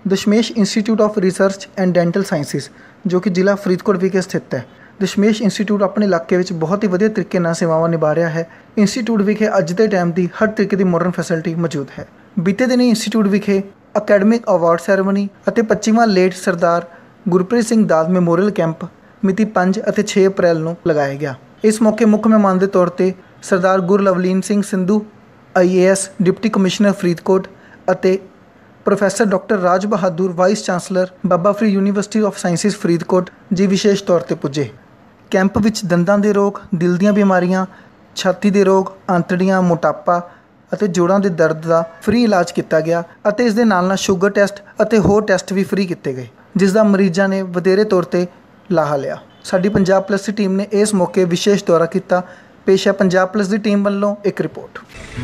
Dashmesh institute of research and dental sciences ਜੋ ਕਿ ਜ਼ਿਲ੍ਹਾ ਫਰੀਦਕੋਟ ਵਿਖੇ ਸਥਿਤ ਹੈ। ਦਸ਼ਮੇਸ਼ ਇੰਸਟੀਚਿਊਟ ਆਪਣੇ ਇਲਾਕੇ ਵਿੱਚ ਬਹੁਤ ਹੀ ਵਧੀਆ ਤਰੀਕੇ ਨਾਲ ਸੇਵਾਵਾਂ ਨਿਭਾ ਰਿਹਾ ਹੈ। ਇੰਸਟੀਚਿਊਟ ਵਿਖੇ ਅੱਜ ਦੇ ਟਾਈਮ ਦੀ ਹਰ ਤਰੀਕੇ ਦੀ ਮਾਡਰਨ ਫੈਸਿਲਿਟੀ ਮੌਜੂਦ ਹੈ। ਬੀਤੇ ਦਿਨੀ ਇੰਸਟੀਚਿਊਟ ਵਿਖੇ ਅਕੈਡਮਿਕ ਅਵਾਰਡ ਸੈਰੇਮਨੀ ਅਤੇ 25ਵਾਂ late Sardar Gurpreet Singh Das memorial camp ਮਿਤੀ 5 ਅਤੇ 6 ਅਪ੍ਰੈਲ ਨੂੰ ਲਗਾਇਆ ਗਿਆ। ਇਸ ਮੌਕੇ ਮੁੱਖ ਮਹਿਮਾਨ ਦੇ ਤੌਰ ਤੇ Sardar Gurlavleen Singh Sandhu IAS deputy commissioner Faridkot ਅਤੇ professor doctor Raj Bahadur vice chancellor Baba Farid university of sciences Faridkot ji ਵਿਸ਼ੇਸ਼ ਤੌਰ ਤੇ ਪੁੱਜੇ। ਕੈਂਪ ਵਿੱਚ ਦੰਦਾਂ ਦੇ ਰੋਗ, ਦਿਲ ਦੀਆਂ ਬਿਮਾਰੀਆਂ, ਛਾਤੀ ਦੇ ਰੋਗ, ਆਂਤੜੀਆਂ, ਮੋਟਾਪਾ ਅਤੇ ਜੋੜਾਂ ਦੇ ਦਰਦ ਦਾ ਫ੍ਰੀ ਇਲਾਜ ਕੀਤਾ ਗਿਆ ਅਤੇ ਇਸ ਦੇ ਨਾਲ ਸ਼ੂਗਰ ਟੈਸਟ ਅਤੇ ਹੋਰ ਟੈਸਟ ਵੀ ਫ੍ਰੀ ਕੀਤੇ ਗਏ, ਜਿਸ ਦਾ ਮਰੀਜ਼ਾਂ ਨੇ ਵਧੇਰੇ ਤੌਰ ਤੇ ਲਾਹਾ ਲਿਆ। ਸਾਡੀ ਪੰਜਾਬ ਪਲੱਸ ਦੀ ਟੀਮ ਨੇ ਇਸ ਮੌਕੇ ਵਿਸ਼ੇਸ਼ ਦੌਰਾ ਕੀਤਾ। ਪੇਸ਼ ਹੈ ਪੰਜਾਬ ਪਲੱਸ ਦੀ ਟੀਮ ਵੱਲੋਂ ਇੱਕ ਰਿਪੋਰਟ।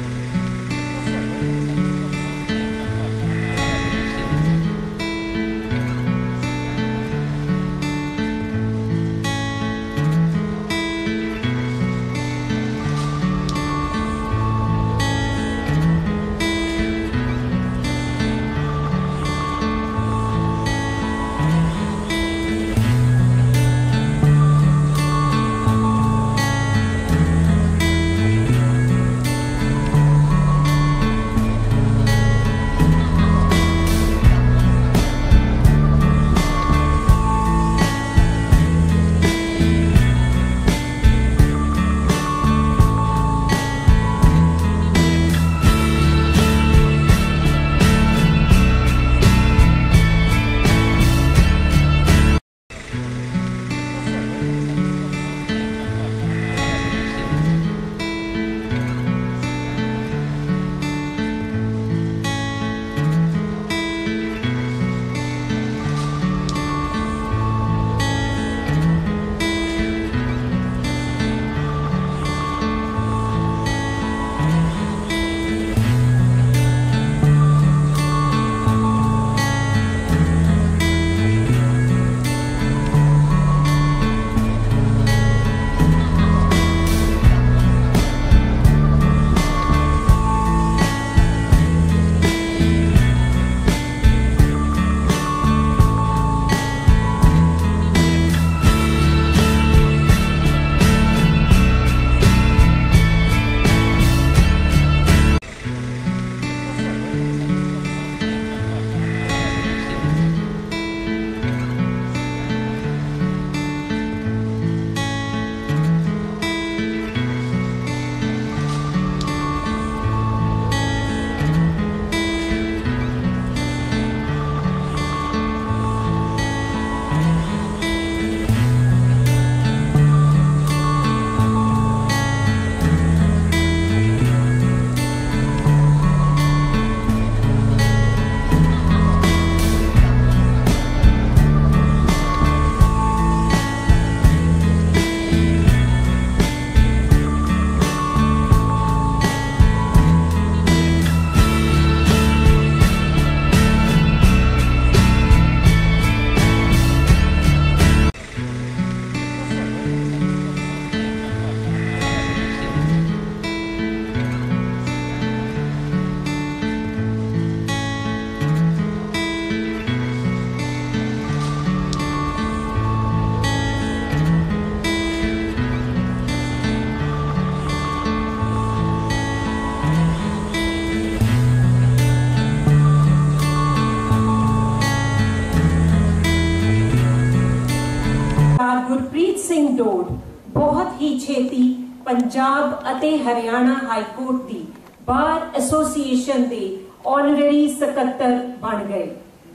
ਗੁਰਪ੍ਰੀਤ ਸਿੰਘ ਡੋਡ ਬਹੁਤ ਹੀ ਛੇਤੀ ਪੰਜਾਬ ਅਤੇ ਹਰਿਆਣਾ ਹਾਈ ਕੋਰਟ ਦੀ ਬਾਰ ਐਸੋਸੀਏਸ਼ਨ ਦੇ ਆਨਰੇਰੀ ਸਕੱਤਰ ਬਣ ਗਏ।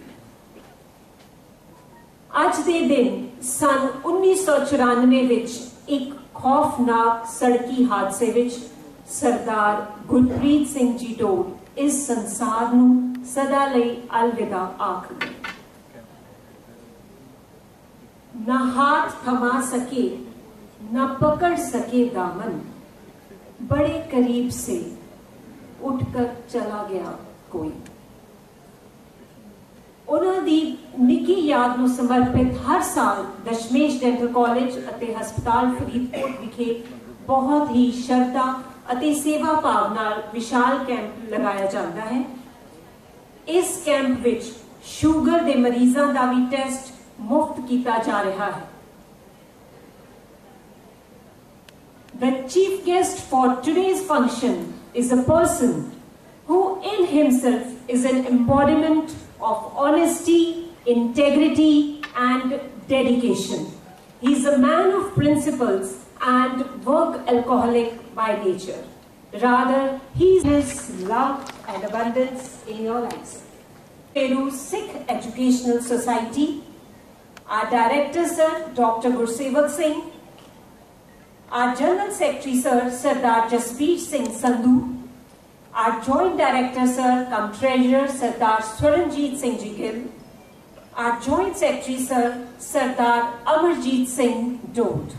ਅੱਜ ਦੇ ਦਿਨ ਸਨ 1994 ਵਿੱਚ ਇੱਕ ਖੌਫਨਾਕ ਸੜਕੀ ਹਾਦਸੇ ਵਿੱਚ ਸਰਦਾਰ ਗੁਰਪ੍ਰੀਤ ਸਿੰਘ ਜੀ ਡੋਡ ਇਸ ਸੰਸਾਰ ਨੂੰ ਸਦਾ ਲਈ ਅਲਵਿਦਾ ਆਖ ਗਏ। ना हाथ थमा सके ना पकड़ सके दामन, बड़े करीब से उठकर चला गया कोई। उन्हां दी निकी याद नूं समर्पित हर साल दशमेश डेंटल कॉलेज अते हस्पताल फरीदकोट विखे बहुत ही श्रद्धा अते सेवा भाव नाल विशाल कैंप लगाया जाता है। इस कैंप विच ਸ਼ੂਗਰ ਦੇ ਮਰੀਜ਼ਾਂ ਦਾ ਵੀ ਟੈਸਟ ਮੁਫਤ ਕੀਤਾ ਜਾ ਰਿਹਾ ਹੈ। The chief guest for today's function is a person who in himself is an embodiment of honesty, integrity and dedication. He is a man of principles and work alcoholic by nature. Rather, he is love and abundance in your lives. Peru Sikh Educational Society, our Director Sir Dr. Gursevak Singh, our General Secretary Sir Sardar Jaspreet Singh Sandhu, our Joint Director Sir cum Treasurer Sardar Swaranjit Singh Ji Gill, our Joint Secretary Sir Sardar Amarjeet Singh Dode.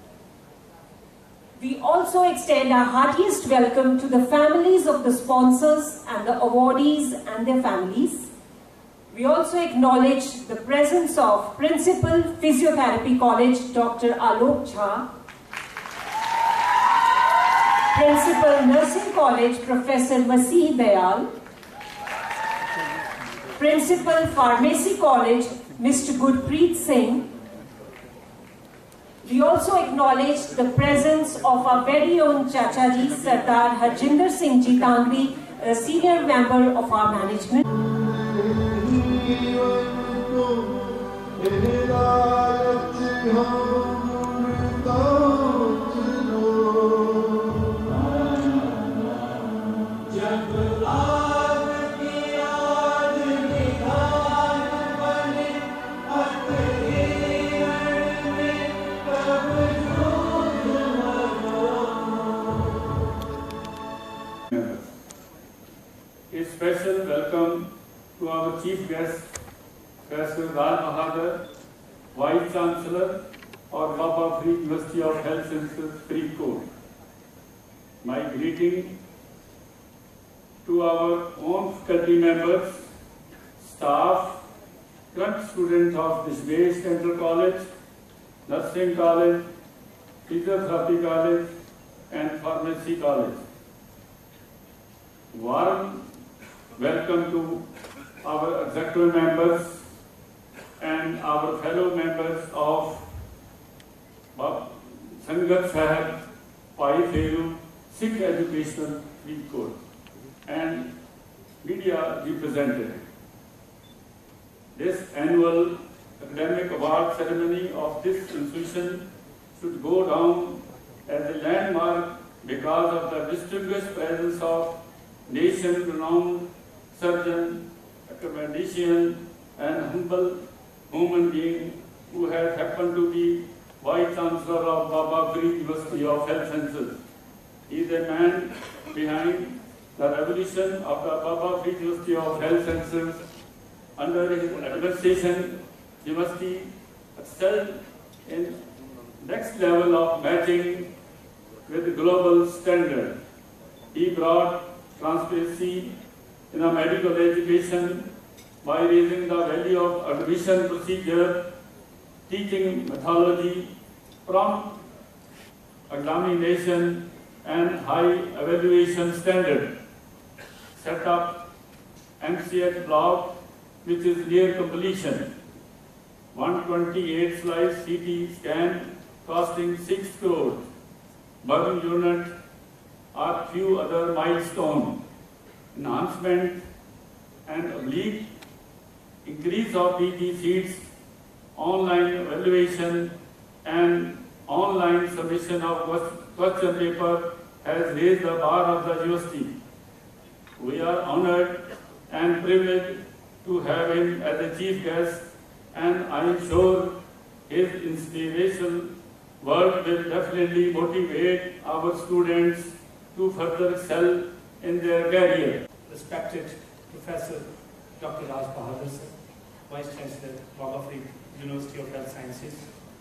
We also extend our heartiest welcome to the families of the sponsors and the awardees and their families. We also acknowledge the presence of Principal Physiotherapy College Dr. Alok Jha, Principal Nursing College Professor Masih Dayal, Principal Pharmacy College Mr. Gurpreet Singh. We also acknowledge the presence of our very own Chacha Ji Sardar Harjinder Singh Ji Tangri, a senior member of our management. A special welcome to our chief guest, Professor Raj Bahadur, Vice Chancellor of Baba Farid University of Health Sciences, Faridkot. My greeting to our own faculty members, staff, current students of Dishmesh Dental College, Nursing College, Physiotherapy College, and Pharmacy College. Warm welcome to our executive members and our fellow members of Sangat Sahib, Pai Feru, Sikh Educational Faridkot and media representative. This annual academic award ceremony of this institution should go down as a landmark because of the distinguished presence of nation-renowned surgeon, academician, and humble human being who has happened to be Vice Chancellor of Baba Farid University of Health Sciences. He is a man behind the revolution of the Baba Farid University of Health Sciences. Under his administration, the university excelled in next level of matching with the global standard. He brought transparency in the medical education by raising the value of admission procedure, teaching methodology, prompt examination, and high evaluation standard. Set up MCH block, which is near completion. 128 slice CT scan costing 6 crores. Burn unit are few other milestones. Enhancement and oblique increase of PG seats, online evaluation and online submission of question paper has raised the bar of the university. We are honored and privileged to have him as a chief guest, and I am sure his inspirational work will definitely motivate our students to further excel in their career. Respected Professor Dr. Raj Bahadur, Vice Chancellor, Baba Farid University of Health Sciences,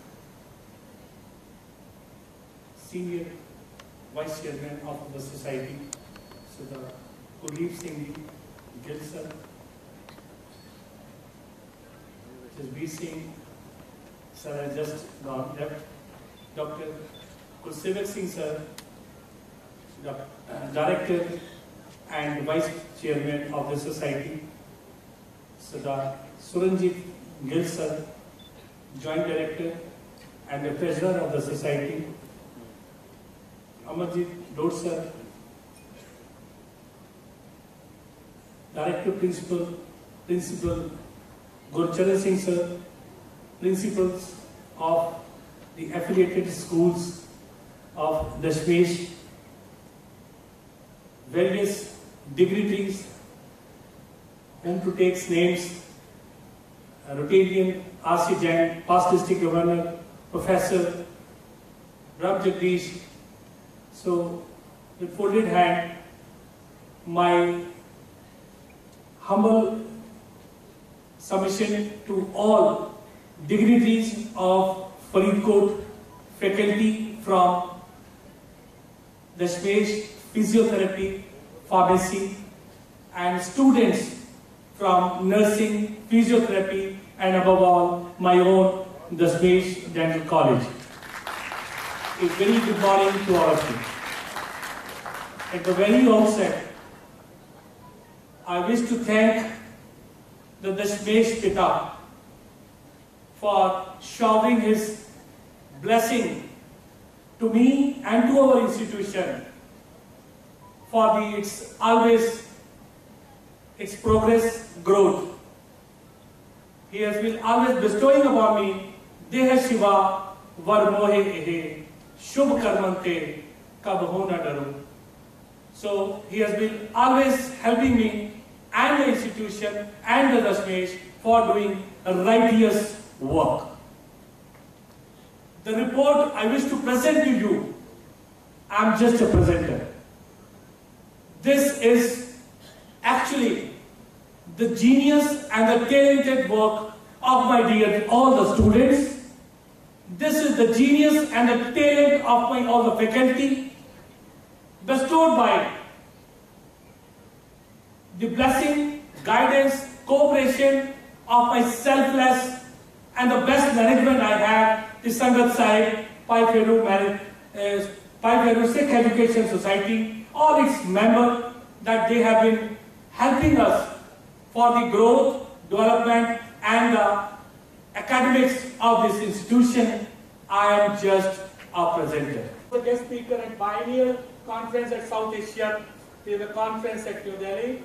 Senior Vice Chairman of the Society, Sardar Gurpreet Singh Gill sir, Jaspreet Singh sir has just gone left, Dr. Gursevak Singh sir, Director and Vice Chairman of the Society, Sardar Suranjit Gill sir, Joint Director and the Treasurer of the Society, Amarjit Dod sir, Director Principal Gurcharan Singh sir, Principals of the affiliated schools of Dashmesh, various dignitaries, whom to take names, Rotarian R.C. Jain, past District Governor, Professor Ram Jagdish. So, with folded hand, my humble submission to all dignitaries of Faridkot, faculty from Dashmesh, physiotherapy, pharmacy, and students from nursing, physiotherapy, and above all, my own Dashmesh Dental College. A very good morning to all of you. At the very outset, I wish to thank the Dashmesh Pita for showering his blessing to me and to our institution for its progress, growth. He has been always bestowing upon me, Deha Shiva Var Mohe Ehe Shubh Karmante Kab Ho Na Daru. So he has been always helping me and the institution and the Dashmesh for doing righteous work. The report I wish to present to you, I am just a presenter. This is actually the genius and the talented work of my dear all the students. This is the genius and the talent of my all the faculty, bestowed by the blessing, guidance, cooperation of my selfless and the best management I have, the Sangat Sahib, Pai Feru Sikh Education Society, all its members, that they have been helping us for the growth, development and the academics of this institution. I am just a presenter. The guest speaker at biennial conference at South Asia, the conference at New Delhi.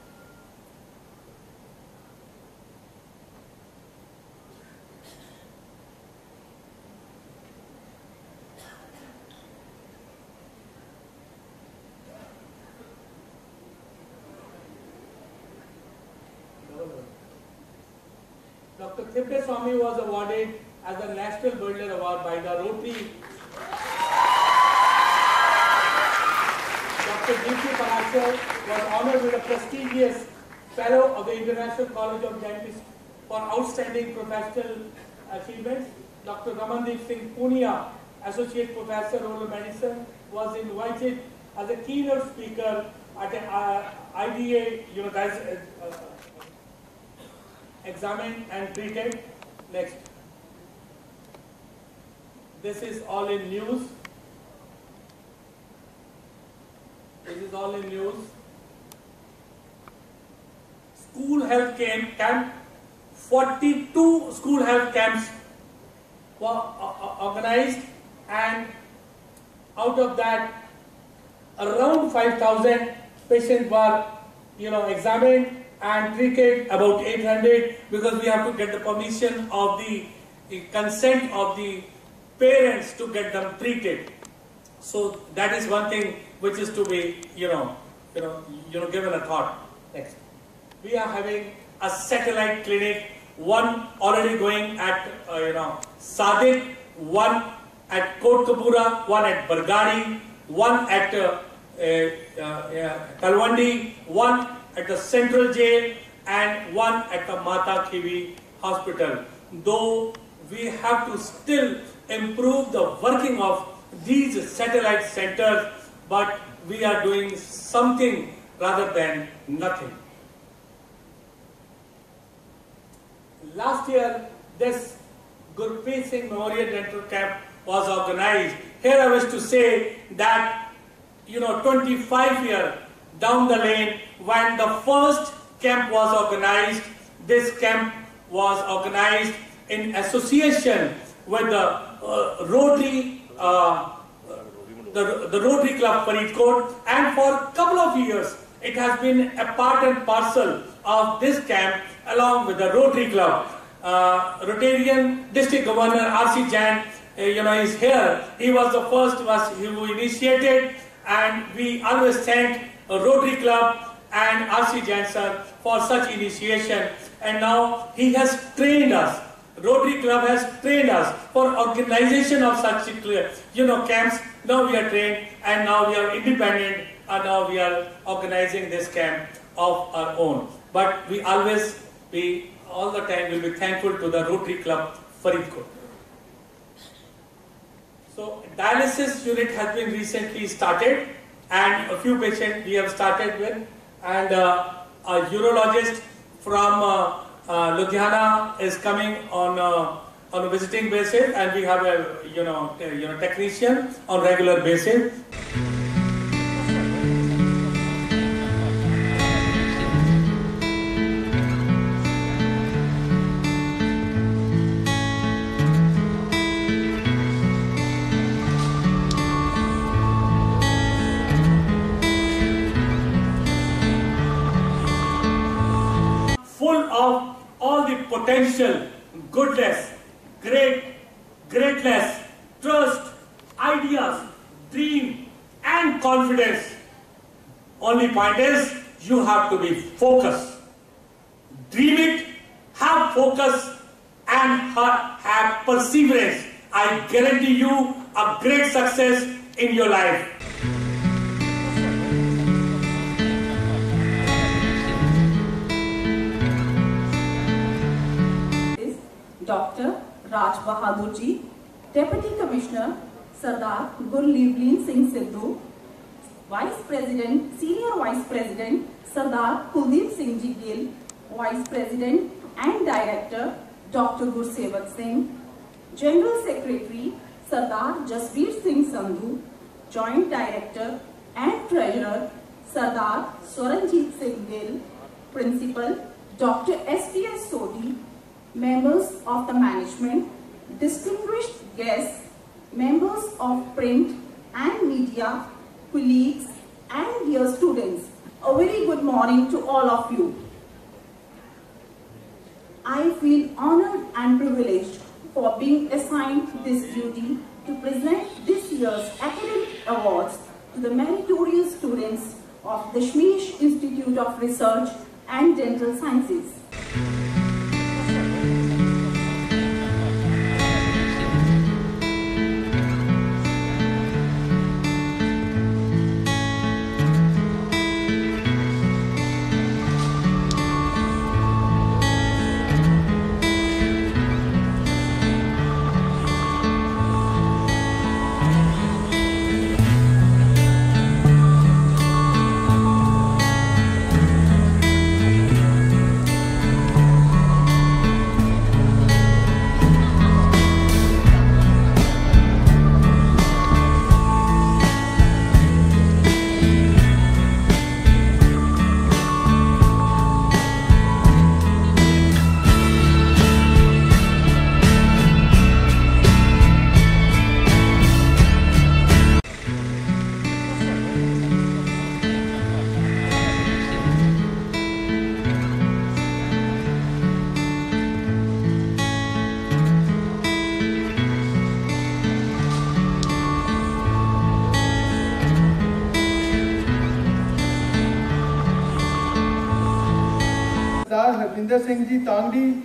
Dr. Thippe Swami was awarded as the National Builder Award by the Rotary. Dr. G.P. Parashar was honored with a prestigious Fellow of the International College of Dentists for outstanding professional achievements. Dr. Ramandeep Singh Punia, Associate Professor Oral Medicine, was invited as a keynote speaker at an IDA, examined and treated. Next. This is all in news. This is all in news. School health camp. 42 school health camps were organized, and out of that, around 5,000 patients were, examined and treated, about 800, because we have to get the permission of the consent of the parents to get them treated. So that is one thing which is to be, given a thought. Next, we are having a satellite clinic, one already going at Sadiq, one at Kotkapura, one at Bargadi, one at Talwandi, one at the Central Jail, and one at the Mata Khivi Hospital. Though we have to still improve the working of these satellite centers, but we are doing something rather than nothing. Last year, this Gurpreet Singh Memorial Dental Camp was organized. Here I wish to say that, 25 years down the lane, when the first camp was organized, this camp was organized in association with the Rotary the Rotary Club Faridkot, and for a couple of years it has been a part and parcel of this camp along with the Rotary Club. Rotarian District Governor R.C. Jain, is here. He was the first who initiated, and we always thank Rotary Club and R.C. Jain sir for such initiation. And now he has trained us. Rotary Club has trained us for organization of such camps. Now we are trained, and now we are independent, and now we are organizing this camp of our own. But we always all the time will be thankful to the Rotary Club Faridkot. So dialysis unit has been recently started, and a few patients we have started with, and a urologist from Ludhiana is coming on a visiting basis, and we have a technician on regular basis. Full of all the potential, goodness, greatness, trust, ideas, dream, and confidence. Only point is, you have to be focused. Dream it, have focus, and have perseverance. I guarantee you a great success in your life. Dr. Raj Bahadur Ji, Deputy Commissioner Sardar Gurlevleen Singh Sidhu, Vice President, Senior Vice President Sardar Kuldeep Singh Ji Gill, Vice President and Director Dr. Gursevak Singh, General Secretary Sardar Jasbir Singh Sandhu, Joint Director and Treasurer Sardar Swaranjit Singh Gill, Principal Dr. S.P.S. Sodhi, members of the management, distinguished guests, members of print and media, colleagues and dear students, a very good morning to all of you. I feel honored and privileged for being assigned this duty to present this year's academic awards to the meritorious students of Dashmesh Institute of Research and Dental Sciences. Sardar Harvinder Singh Ji Tangdi,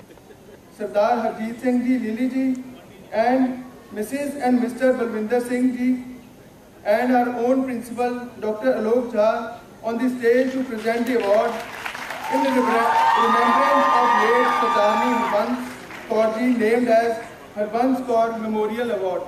Sardar Harjeet Singh Ji Lili Ji, and Mrs. and Mr. Balwinder Singh Ji, and our own principal Dr. Alok Jha on the stage to present the award in the remembrance of late Sardarni Harbans Kaur Ji, named as Harbans Kaur Memorial Award.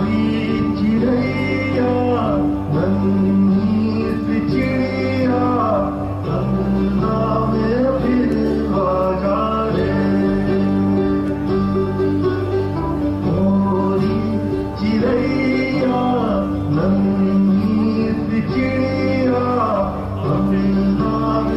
चिड़ैया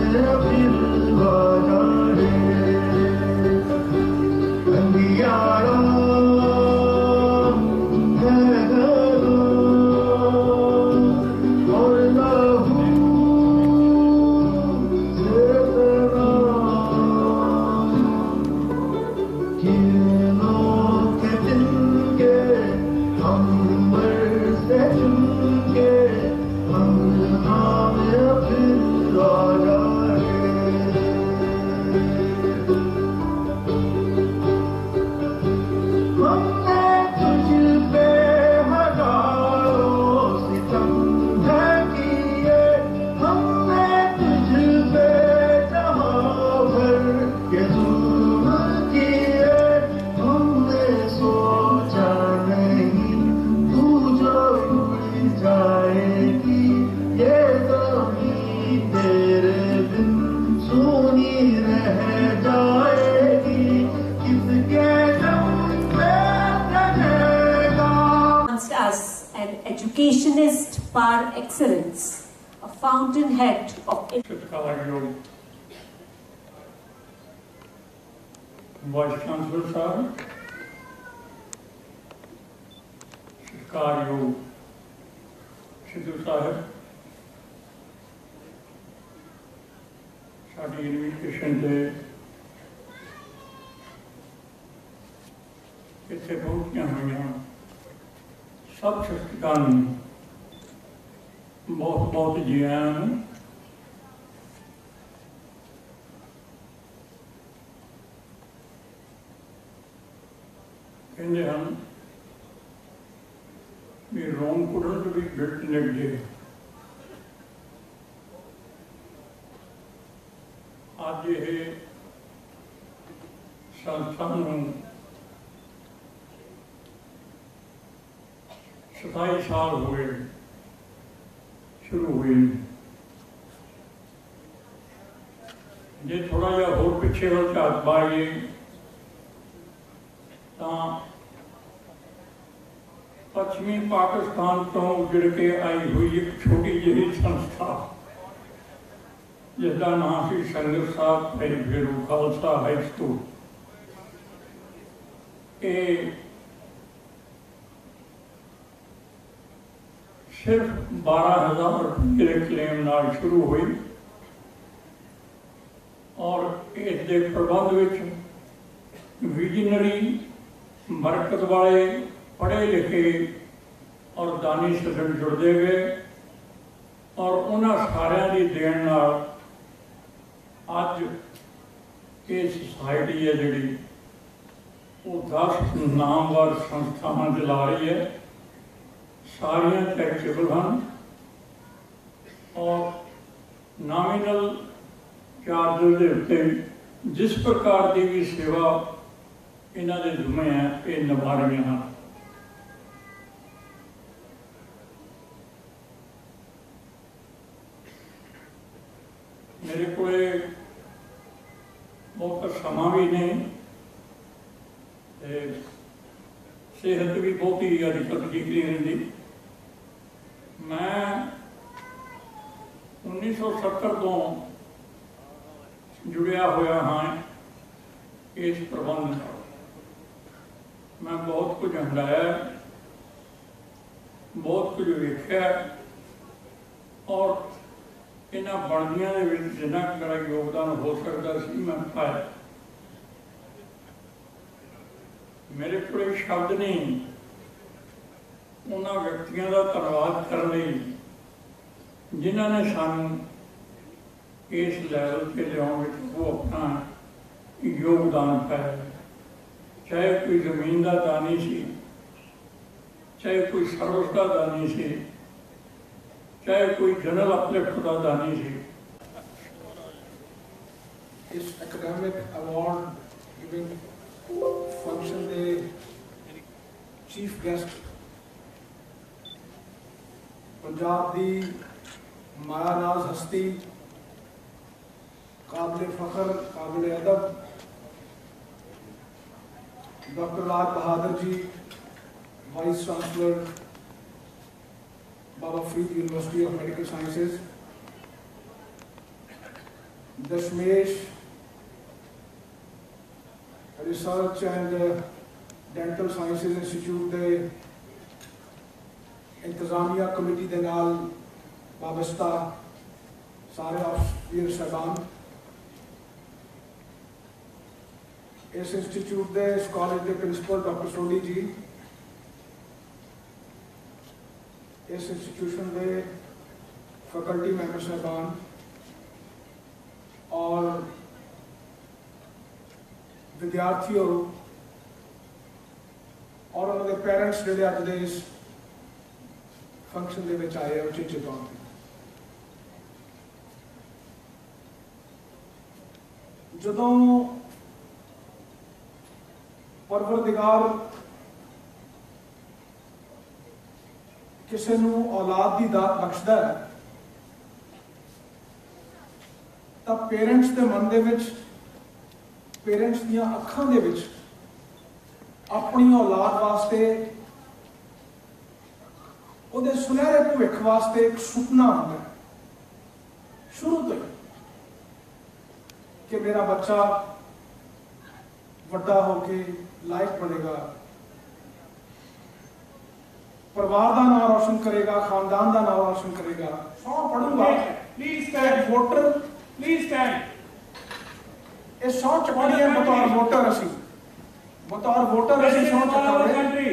Educationist par excellence, a fountainhead of Vice Chancellor Sahib, Shikaryog Sidhu Sahib, साड़ी invitation से इतने पहुंचिया हुई सब शक्तिकान बहुत बहुत जी आया हूँ। कहते हैं भी Rome couldn't be built in a day. आज ये संस्थान 27 साल हुए शुरू हुई। जे थोड़ा जा होर पिछे वाल झात पाइए तो पश्चिमी पाकिस्तान तो उजड़ के आई हुई एक छोटी जी संस्था जिसका नाम सी संगत साहब भाई फेरू खालसा हाई स्कूल। सिर्फ 12,000 रुपये के क्लेम नाल शुरू हुई और इसके प्रबंध विच विजनरी बरकत वाले पढ़े लिखे और दानी सज्जन जुड़ते गए और उन्होंने सारिया की देन नाल अज ये सोसाइटी है जी वो 10 नामवर संस्थावां चला रही है। सारियां टैक्सेबल हैं और नॉमिनल चार्जेस के उत्ते जिस प्रकार की भी सेवा इन्हां दे जुम्मे है ये निभा रही हैं। मेरे को बहुत समा भी नहीं, सेहत भी बहुत ही अजकल ठीक नहीं रही। मैं 1970 तो जुड़िया होया हाँ इस प्रबंध में। मैं बहुत कुछ हंडाया, बहुत कुछ वेख्या और इन्हां बनदियां दे विच जिन्ना मेरा योगदान हो सकता सी मैं पाया। मेरे को शब्द नहीं उन्होंने व्यक्तियों का धन्यवाद करने जिन्होंने सानू इस लैवल पर लियाने वो अपना योगदान पाया। चाहे कोई जमीन का दानी सी, चाहे कोई सर्विस का दानी सी, चाहे कोई जनरल अपलिफ्ट का दानी सी। इस एकेडमिक अवार्ड गिविंग फंक्शन के चीफ गेस्ट पंजाब की मायानाज हस्ती, काबिल फखर, काबिल अदब doctor Raj Bahadur ji, vice chancellor Baba Farid university of medical sciences, Dashmesh research and dental sciences institute के इंतजामिया कमेटी के नाल वाबस्ता सारे वीर साहबान, इस इंस्टीट्यूट के इस कॉलेज के प्रिंसिपल डॉक्टर सोनी जी, इस इंस्टीट्यूशन के फैकल्टी मैंबर साहबान और विद्यार्थियों और उन्होंने पेरेंट्स जोड़े अज के इस फंक्शन के विच आए उचेचे तौर पर। जदों परवरदिगार किसी नूं औलाद की दात बख्शदा है तो पेरेंट्स के मन दे विच, पेरेंट्स दीआं अखां दे विच अपनी औलाद वास्ते, उहदे सुनहरे भविख वास्ते एक सुपना होंदा है शुरू तो ही कि मेरा बच्चा वड्डा होके लायक बनेगा, परिवार का नाम रोशन करेगा, खानदान का नाम रोशन करेगा, सौ पढ़ूंगा, प्लीज स्टैंड वोटर, प्लीज स्टैंड। ये सौ चुकानी है बतौर वोटर, असी बतौर वोटर असी सौ चुकाने।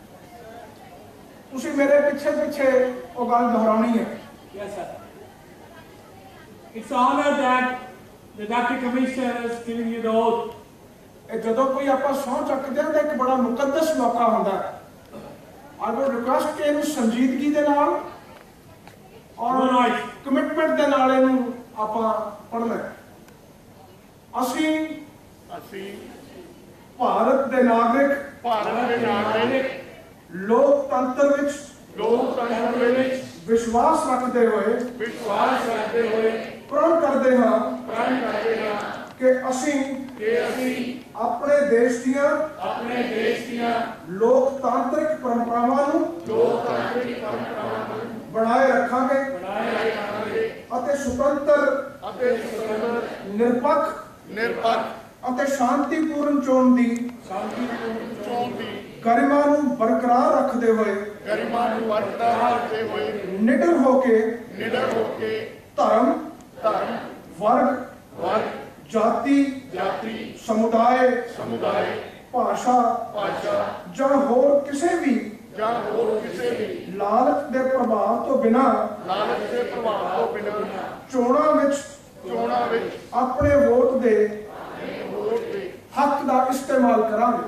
तुसी मेरे पिछे पिछे वो गल दोहरानी है। Yes, sir. It's honor that the Deputy Commissioner is giving you the oath. जो कोई आप सौ चकते हैं तो एक बड़ा मुकद्दस मौका होता है। I would request कि इन्हें संजीदगी दे नाल और कमिटमेंट दे नाल इन्हें आप पढ़ना है। असी भारत दे नागरिक लोकतंत्र विच विश्वास रखते हुए प्रण करते हैं कि असी अपने देश दियां लोकतांत्रिक परंपरावां नूं बनाए रखांगे अते स्वतंत्र निरपक्ष अते शांतिपूर्ण चोण दी गरिमा नूं बरकरार रखते हुए निडर होके धर्म वर्ग जाति समुदाय भाषा जां होर किसी भी लालच के प्रभाव तो बिना चोणां विच अपने वोट दे हक का इस्तेमाल करांगे।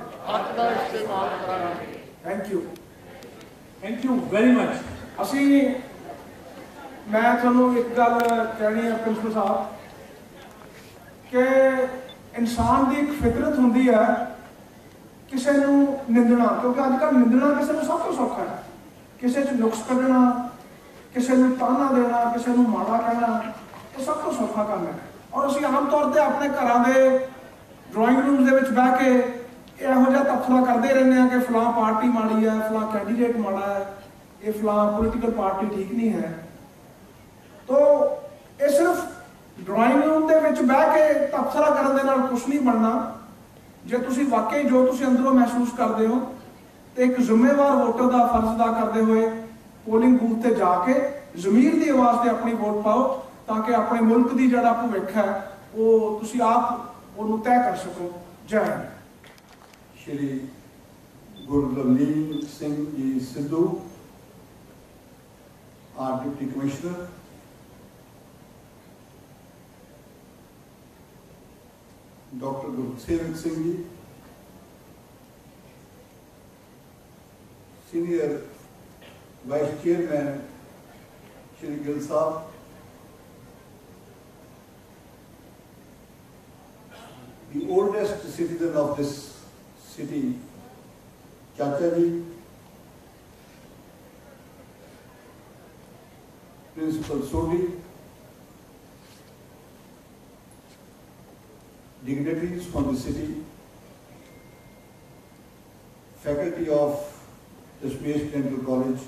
Thank you very much. असी मैं तुहानूं एक गल कहनी है प्रिंसिपल साहब कि इंसान की एक फितरत होंदी है किसी नूं निंदना, क्योंकि अजकल निंदना किसी नूं सब तो सौखा है, किसी च नुक्स कढ़ना, किसी नूं ताना देना, किसी नूं माड़ा कहना, ये सब तो सौखा काम है। और असी आम तौर पर अपने घरों के ड्राइंग रूम दे विच बह के इहो जिहा तबसरा करते रहने हैं कि फलां पार्टी माड़ी है, फलां कैंडीडेट माड़ा है, ये फलां पोलिटिकल पार्टी ठीक नहीं है। तो ये सिर्फ ड्राइंग रूम दे विच बह के तबसरा करने दे नाल कुछ नहीं बनना। जे तुसीं वाकई जो तुसीं अंदरों महसूस करते हो तो एक जिम्मेवार वोटर का फर्ज अदा करते हुए पोलिंग बूथ से जाके ज़मीर की आवाज़ से अपनी वोट पाओ ताकि अपने मुल्क की जिहड़ा भविख है वो तुसीं आप उन्होंने तय कर सको। जय Hind. Shri Gurlavleen Singh ji Sidhu, our deputy commissioner, doctor Gursewak Singh ji, senior vice chairman Shri Gill Sahab, the oldest citizen of this city, Chacha ji, Principal Sodi, dignitaries from the city, faculty of Dashmesh Dental College,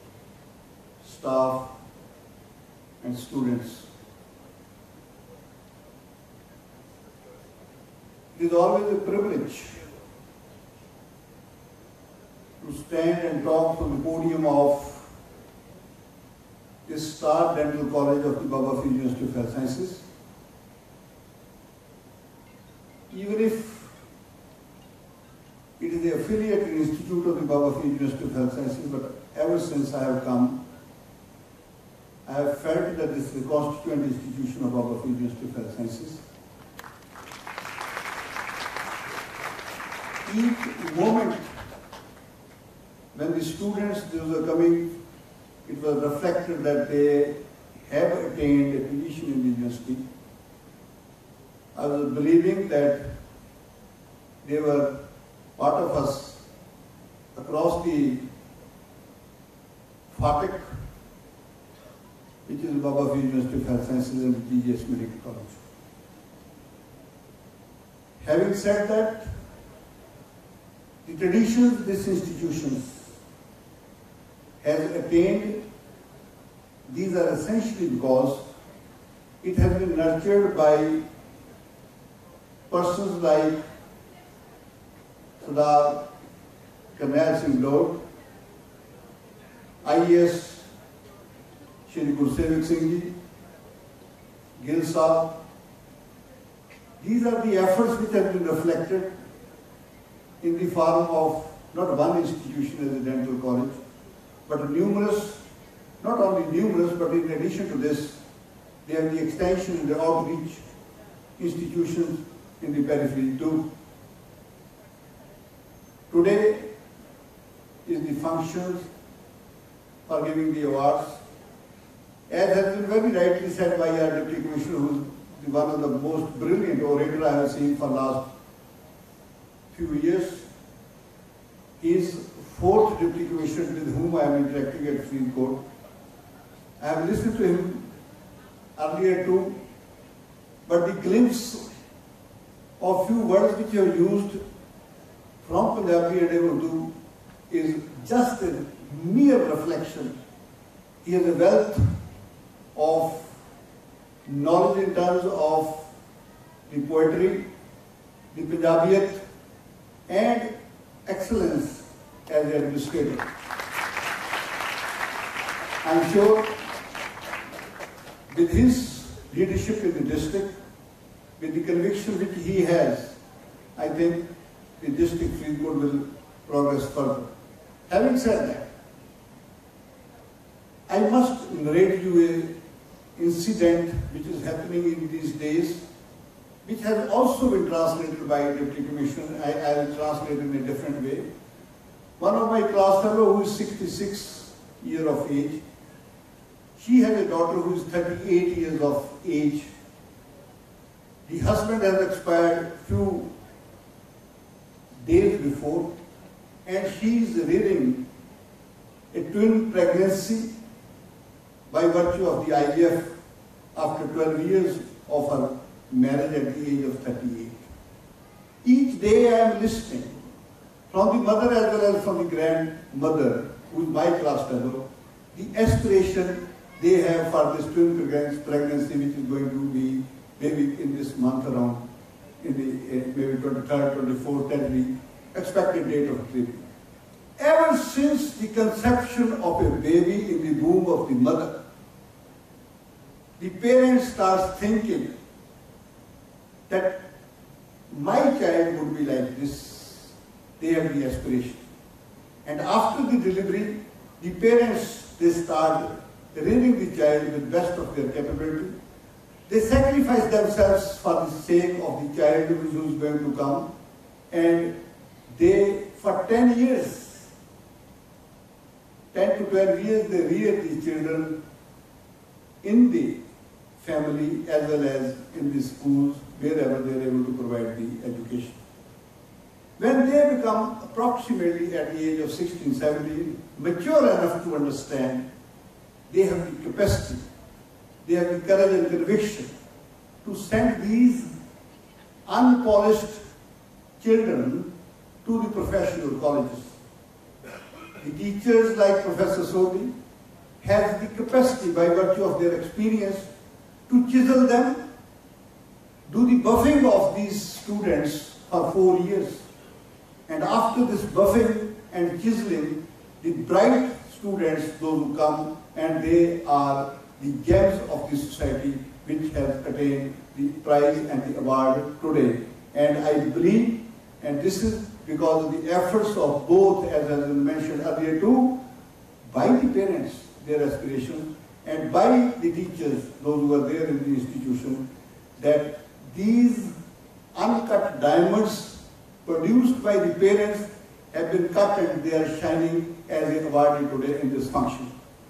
staff and students. It is always a privilege to stand and talk from the podium of this Star Dental College of the Baba Feed University of Health Sciences. Even if it is the affiliated institute of the Baba Feed University of Health Sciences, but ever since I have come, I have felt that this is the constituent institution of Baba Feed University of Health Sciences. Each moment when the students were coming, it was reflected that they have attained a position in the university. I was believing that they were part of us across the FATIC, which is Baba Feed University of Health Sciences and the GGS Medical College. Having said that, the traditions this institution has attained, these are essentially because it has been nurtured by persons like Sardar Karnail Singh Lord, IAS Shri Gursevik Singh Ji, Gill Saab. These are the efforts which have been reflected in the form of not one institution as a dental college, but numerous, not only numerous, but in addition to this, they have the extension and the outreach institutions in the periphery too. Today is the functions for giving the awards. As has been very rightly said by our Deputy Commissioner, who is one of the most brilliant orators I have seen for the last few years. He is fourth Deputy Commissioner with whom I am interacting at Faridkot. I have listened to him earlier too, but the glimpse of few words which you have used from Punjabi and Urdu is just a mere reflection. He has a wealth of knowledge in terms of the poetry, the Punjabiyat, and excellence as an administrator. I am sure with his leadership in the district, with the conviction which he has, I think the district Faridkot will progress further. Having said that, I must narrate you an incident which is happening in these days, which has also been translated by Deputy Commissioner. I will translate in a different way. One of my class fellow who is 66 years of age, she has a daughter who is 38 years of age. The husband has expired few days before, and she is rearing a twin pregnancy by virtue of the IVF after 12 years of her marriage at the age of 38. Each day I am listening from the mother as well as from the grandmother, who is my class fellow, the aspiration they have for this twin pregnancy, which is going to be maybe in this month around, in the maybe 23rd, 24th, that the expected date of baby. Ever since the conception of a baby in the womb of the mother, the parent starts thinking that my child would be like this. They have the aspiration. And after the delivery, the parents, they start rearing the child with best of their capability. They sacrifice themselves for the sake of the child who is going to come. And they, for 10 years, 10 to 12 years, they rear the children in the family as well as in the schools, wherever they are able to provide the education. When they become approximately at the age of 16, 17, mature enough to understand, they have the capacity, they have the courage and conviction to send these unpolished children to the professional colleges. The teachers like Professor Sodhi have the capacity by virtue of their experience to chisel them do the buffing of these students for 4 years. And after this buffing and chiseling, the bright students, those who come, and they are the gems of the society which has attained the prize and the award today. And I believe, and this is because of the efforts of both, as I mentioned earlier too, by the parents, their aspiration, and by the teachers, those who are there in the institution, that these uncut diamonds produced by the parents have been cut and they are shining as an awardee today in this function.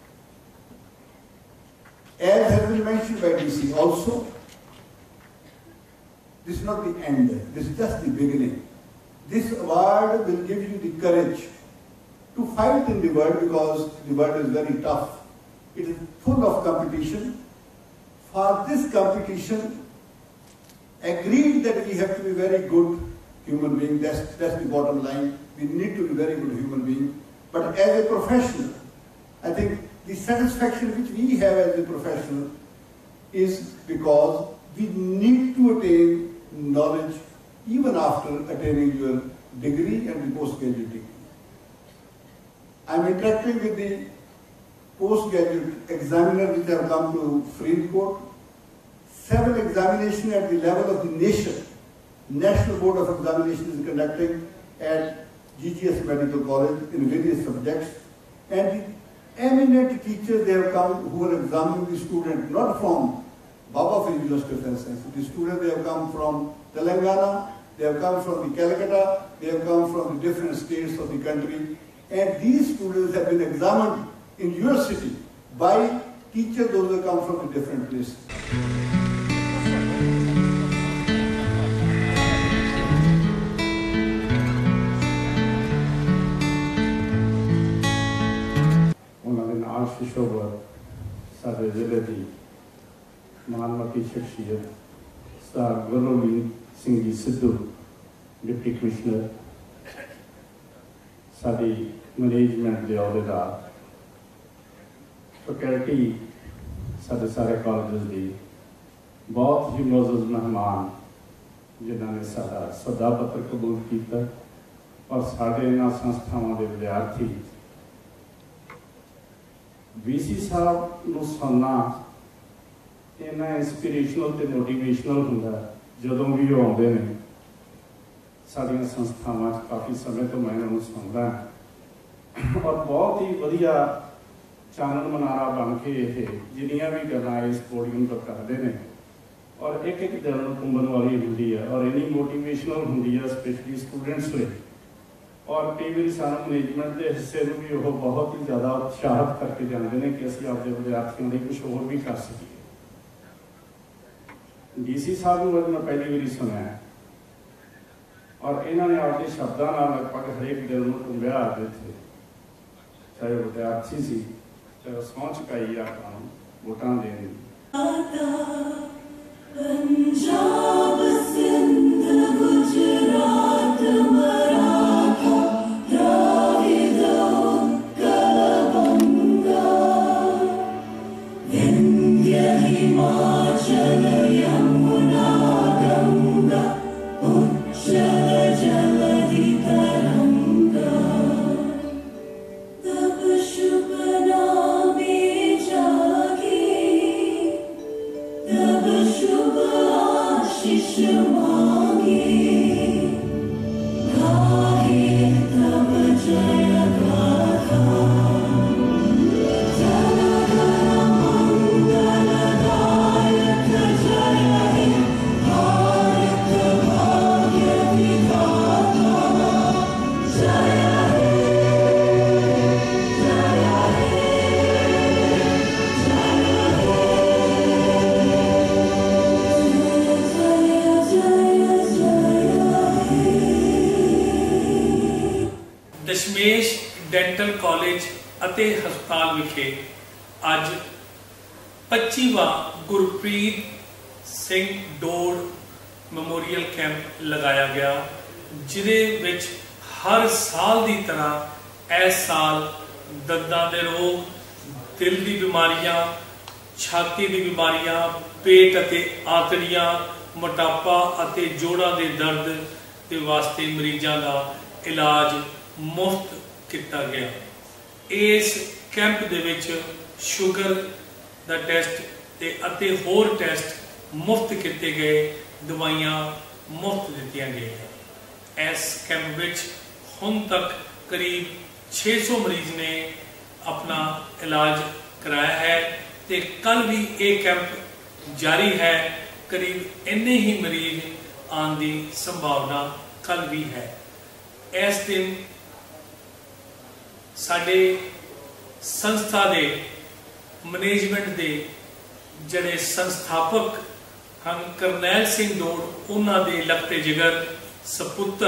As has been mentioned by DC also, this is not the end, this is just the beginning. This award will give you the courage to fight in the world, because the world is very tough. It is full of competition. For this competition, agreed that we have to be very good human being, that's the bottom line. We need to be very good human being. But as a professional, I think the satisfaction which we have as a professional is because we need to attain knowledge even after attaining your degree and the postgraduate degree. I am interacting with the postgraduate examiners which have come to Faridkot. 7 examinations at the level of the nation. National Board of Examination is conducting at GGS Medical College in various subjects. And the eminent teachers, they have come who are examining the student, not from Baba Farid University of Health Sciences. The students, they have come from Telangana, they have come from the Calcutta, they have come from the different states of the country. And these students have been examined in your city by teachers, those who come from the different places. Shishobhar, ਸਾਡੇ ਜ਼ਿਲ੍ਹੇ ਦੀ ਮਾਨਮਤੀ ਸ਼ਖਸੀਅਤ ਸਰਦਾਰ Gurleen Singh ji Sidhu, deputy commissioner, ਸਾਡੀ management ਦੇ ਅਹੁਦੇਦਾਰ, faculty, ਸਾਡੇ ਸਾਰੇ colleges ਦੀ ਬਹੁਤ ਹੀ ਮੁਅੱਜ਼ਜ਼ ਮਹਿਮਾਨ ਜਿਨ੍ਹਾਂ ਨੇ ਸਾਡਾ ਸੱਦਾ ਪੱਤਰ ਕਬੂਲ ਕੀਤਾ, ਔਰ ਸਾਡੇ ਇਹਨਾਂ ਸੰਸਥਾਵਾਂ ਦੇ ਵਿਦਿਆਰਥੀ। VC ਸਾਹਿਬ ਨੂੰ ਸੁਣਨਾ ਇੰਨਾ ਇੰਸਪੀਰੇਸ਼ਨਲ ਤੇ ਮੋਟੀਵੇਸ਼ਨਲ ਹੁੰਦਾ ਜਦੋਂ ਵੀ ਉਹ ਆਉਂਦੇ ਨੇ ਸਾਡੀਆਂ ਸੰਸਥਾਵਾਂ 'ਚ। ਕਾਫੀ ਸਮੇਂ ਤੋਂ ਮੈਂ ਇਹਨਾਂ ਨੂੰ ਸੁਣਦਾ ਔਰ ਬਹੁਤ ਹੀ ਵਧੀਆ ਚਾਨਣ ਮਨਾਰਾ ਬਣ ਕੇ ਇਹ ਜਿੰਨੀਆਂ ਵੀ ਗੱਲਾਂ ਇਸ ਪੋਡੀਅਮ ਤੋਂ ਕਰਦੇ ਨੇ ਔਰ ਇੱਕ ਇੱਕ ਦਿਲ ਨੂੰ ਕੁੰਬਣ ਵਾਲੀ ਹੁੰਦੀ ਹੈ ਔਰ ਇੰਨੀ ਮੋਟੀਵੇਸ਼ਨਲ ਹੁੰਦੀ ਹੈ ਸਪੈਸ਼ਲੀ ਸਟੂਡੈਂਟਸ ਲਈ। और कई बार सानू मैनेजमेंट के हिस्से में भी वो बहुत ही ज़्यादा उत्साहित करके जाते हैं कि असं अपने विद्यार्थियों लिए कुछ होर भी कर सकीए। DC साहब को मैं पहली बार सुना है और इन्होंने अपने शब्दों लगभग हरेक दिल में टुंबिया आते थे, चाहे विद्यार्थी सी, चाहे सौं चुकाई आप वोटां देने। पंजाब सिंध गुजरात ਦਸ਼ਮੇਸ਼ ਡੈਂਟਲ ਕਾਲਜ ਅਤੇ ਹਸਪਤਾਲ ਵਿਖੇ ਅੱਜ 25ਵਾਂ ਗੁਰਪ੍ਰੀਤ ਸਿੰਘ ਡੋੜ ਮੈਮੋਰੀਅਲ ਕੈਂਪ ਲਗਾਇਆ ਗਿਆ, ਜਿਹਦੇ ਵਿੱਚ ਹਰ ਸਾਲ ਦੀ ਤਰ੍ਹਾਂ ਇਸ ਸਾਲ ਦੰਦਾਂ ਦੇ ਰੋਗ, ਦਿਲ ਦੀ ਬਿਮਾਰੀਆਂ, ਛਾਤੀ ਦੀ ਬਿਮਾਰੀਆਂ, पेट ਅਤੇ ਆਂਤੜੀਆਂ, मोटापा अते जोड़ां दे दर्द के वास्ते मरीजों का इलाज मुफ्त किया गया। इस कैंप दे विच शुगर का टैसट ते अते होर टैसट मुफ्त किए गए, दवाइयां मुफ्त दित्तियां गई। इस कैंप विच हुण तक करीब 600 मरीज ने अपना इलाज कराया है ते कल भी ये कैंप जारी है। करीब इन्ने ही मरीज आने की संभावना कल भी है। इस दिन साडे संस्था दे मैनेजमेंट दे जड़े संस्थापक हैं करनैल सिंह डोड, उन्हां दे लखते जिगर सपुत्र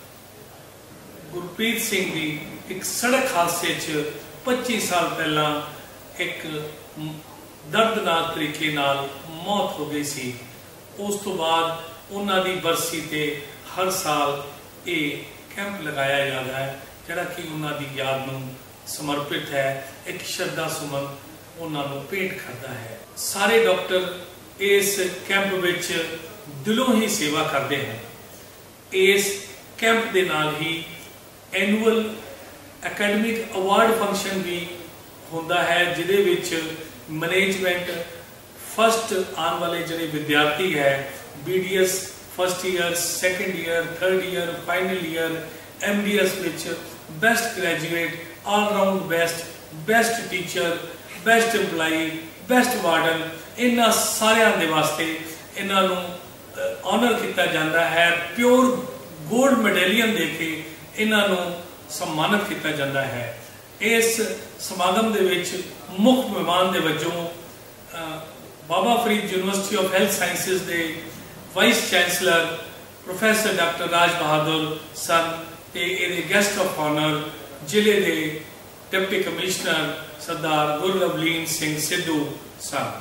गुरप्रीत सिंह की एक सड़क हादसे 25 साल पहला एक दर्दनाक तरीके नाल मौत हो गई सी। उस तो बाद उन्हां दी बरसी ते हर साल ये कैंप लगाया जाता है जिहड़ा कि उन्हां दी याद नूं समर्पित है, एक श्रद्धा सुमन उन्हां नूं भेंट करता है। सारे डॉक्टर इस कैंप विच दिलों ही सेवा करते हैं। इस कैंप दे नाल ही एनुअल अकैडमिक अवार्ड फंक्शन भी होंदा है, जिहदे विच मैनेजमेंट फस्ट आने वाले जिहड़े विद्यार्थी है BDS first year, second year, third year, final year, MDS विच best graduate, all round best teacher, best employee, best warden, इन्हां सारियां दे वास्ते इन्हां नूं ऑनर किया जाता है। प्योर गोल्ड मैडलियन दे के इन्हां नूं सम्मानित किया जाता है। इस समागम दे विच मुख्य मेहमान दे वजों Baba Farid university of health sciences दे vice chancellor professor doctor Raj Bahadur सन ते इहदे गेस्ट ऑफ ऑनर जिले के डिप्टी कमिश्नर सरदार गुरलवलीन सिंह सिद्धू सन।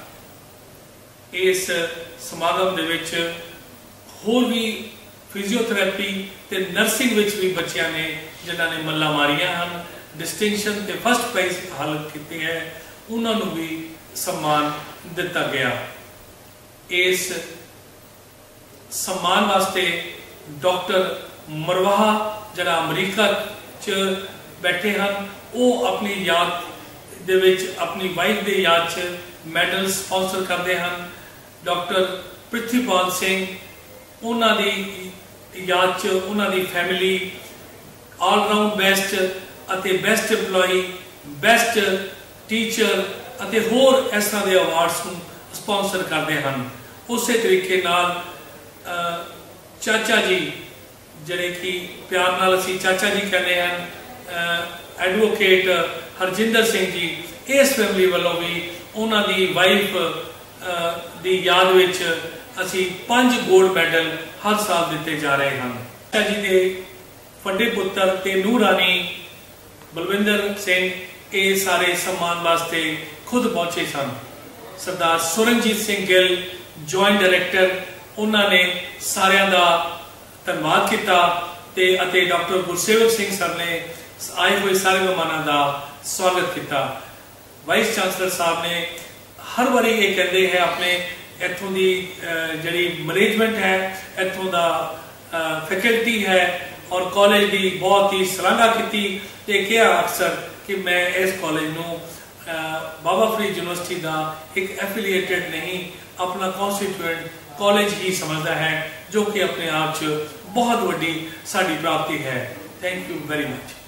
इस समागम दे विच होर भी फिजियोथेरेपी ते नर्सिंग विच भी बच्चों ने जिन्हां ने मल्ला मारियां हैं, डिस्टिंक्शन ते फस्ट प्राइज हासिल किए हैं, उन्होंने भी सम्मान दिता गया। इस सम्मान वास्ते डॉक्टर मरवाहा जरा अमरीका च बैठे हैं, वो अपनी याद दे विच अपनी वाइफ दे याद च मैडल स्पॉन्सर करते हैं। डॉक्टर पृथ्वीपाल सिंह उन्हां दी याद च उन्हां दी फैमिली ऑलराउंड बेस्ट अते बेस्ट एम्पलॉई, बेस्ट टीचर अते होर इस तरह के अवार्ड्स स्पॉन्सर करते हैं। उस तरीके नाल चाचा जी जिहड़े कि प्यार नाल असीं चाचा जी कहते हैं, एडवोकेट हरजिंदर सिंह जी, इस फैमिली वालों भी उन्हां दी वाइफ दी याद विच असीं 5 गोल्ड मैडल हर साल दिते जा रहे हैं। चाचा जी के वड्डे पुत्र ते नूह रानी बलविंदर सिंह ये सारे सम्मान वास्ते खुद पहुंचे सन। सरदार सुरनजीत सिंह गिल जॉइंट डायरैक्टर, उन्होंने सारियां दा धन्यवाद किया ते अते डॉक्टर गुरसेवक सिंह सर ने आए हुए सारे मेहमानों का स्वागत किया। वाइस चांसलर साहब ने हर बारी ये कहते हैं अपने इत्थों की जिहड़ी मैनेजमेंट है, इत्थों का फैकल्टी है और कॉलेज की बहुत ही सराहना की ते कहा अक्सर कि मैं इस कॉलेज नूं बाबा फरीद यूनिवर्सिटी का एक एफिलिएटेड नहीं, अपना कॉन्स्टिट्यूएंट कॉलेज ही समझता है, जो कि अपने आप च बहुत वड्डी साडी प्राप्ति है। Thank you very much.